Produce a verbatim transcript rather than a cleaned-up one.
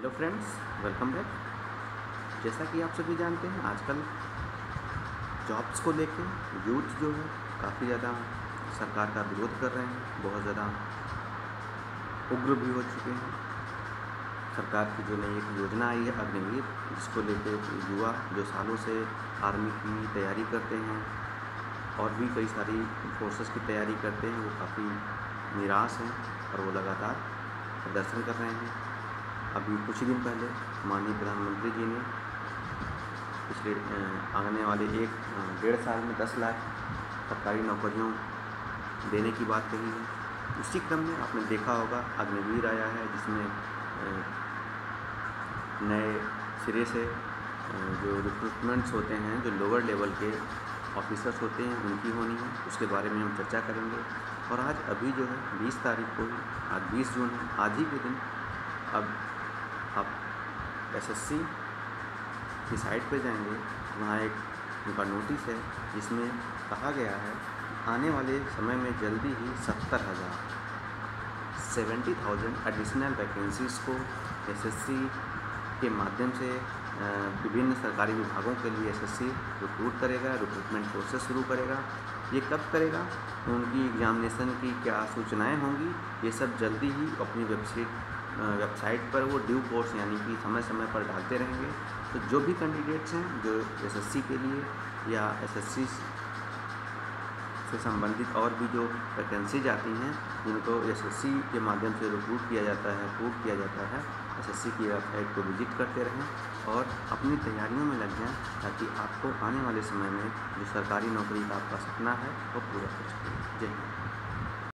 Hello friends, welcome back. जैसा कि आप सभी जानते हैं, आजकल जॉब्स को लेके यूथ जो है काफ़ी ज़्यादा सरकार का विरोध कर रहे हैं, बहुत ज़्यादा उग्र भी हो चुके हैं। सरकार की जो नई एक योजना आई है अग्निवीर, जिसको लेके युवा जो सालों से आर्मी की तैयारी करते हैं और भी कई सारी फोर्सेस की तैयारी करते हैं, वो काफ़ी निराश हैं और वो लगातार प्रदर्शन कर रहे हैं। अभी कुछ ही दिन पहले माननीय प्रधानमंत्री जी ने पिछले आने वाले एक डेढ़ साल में दस लाख सरकारी नौकरियों देने की बात कही है। उसी क्रम में आपने देखा होगा अग्निवीर आया है, जिसमें नए सिरे से जो रिक्रूटमेंट्स होते हैं, जो लोअर लेवल के ऑफिसर्स होते हैं, उनकी होनी है। उसके बारे में हम चर्चा करेंगे। और आज अभी जो है बीस तारीख को, आज बीस जून है, आज ही के दिन अब आप एसएससी की साइट पे जाएंगे, वहाँ एक उनका नोटिस है जिसमें कहा गया है आने वाले समय में जल्दी ही सत्तर हज़ार सेवेंटी थाउजेंड एडिशनल वैकेंसीज़ को एसएससी के माध्यम से विभिन्न सरकारी विभागों के लिए एसएससी रिक्रूट करेगा, रिक्रूटमेंट प्रोसेस शुरू करेगा। ये कब करेगा, उनकी एग्जामिनेशन की क्या सूचनाएं होंगी, ये सब जल्दी ही अपनी वेबसाइट वेबसाइट पर वो ड्यू कोर्स यानी कि समय समय पर डालते रहेंगे। तो जो भी कैंडिडेट्स हैं जो एसएससी के लिए या एसएससी से संबंधित और भी जो वैकेंसीज आती हैं, जिनको एसएससी के माध्यम से रिक्रूट किया जाता है, अप्रूव किया जाता है, एसएससी की वेबसाइट को विजिट करते रहें और अपनी तैयारियों में लग जाएं, ताकि आपको आने वाले समय में जो सरकारी नौकरी का आपका सपना है वो पूरा कर सकें। जय हिंद।